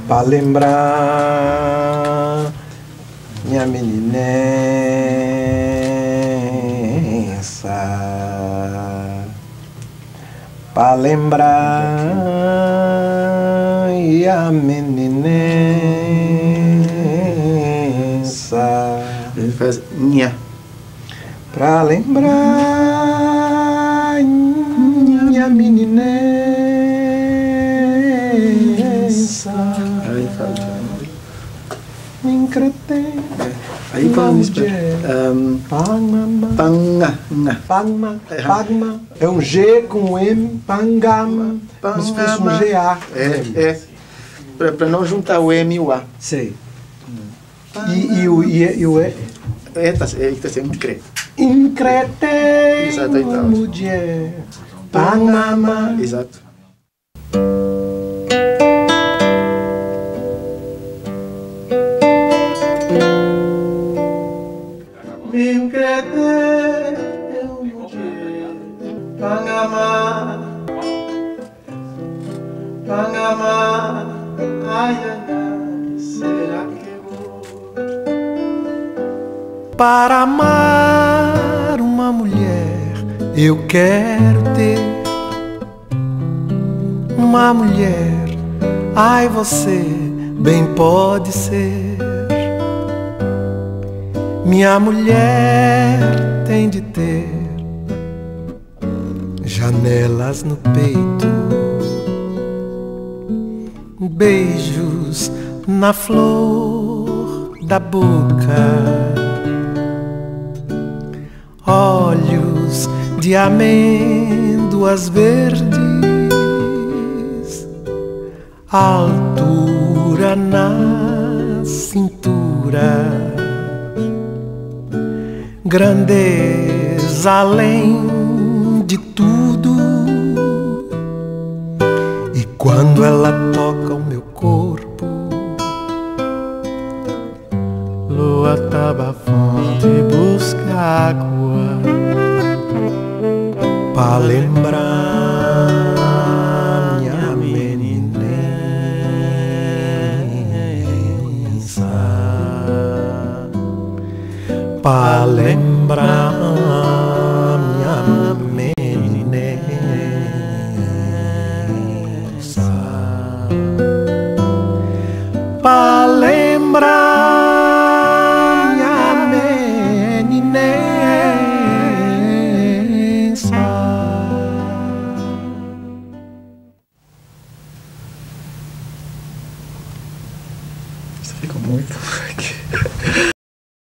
pra lembrar minha meninença, pra lembrar minha meninença. Ele faz nha. Pra lembrar minha meninença. Aí faz. Me encretei. Aí falando isso, Pangma. panga, Pangma. Pangma. É um G com um M. Pangama. Como se fosse um GA. Para não juntar o M e o A. Sei. E o E? Está sendo increto. Encretei Exato, aí tá. mulher. Pangama. Exato. Me encretei mulher. Pangama. Pangama. Ai, ai, ai. Será que eu vou? Para amar uma mulher, eu quero ter uma mulher. Ai, você bem pode ser. Minha mulher tem de ter janelas no peito, beijos na flor da boca, olhos de amêndoas verdes, altura na cintura, grandeza além de tudo. E quando ela toca o meu corpo, lua tava fonte busca água pra lembrar minha meninença, pra lembrar minha meninença, pra lembrar minha meninença. Isso ficou muito.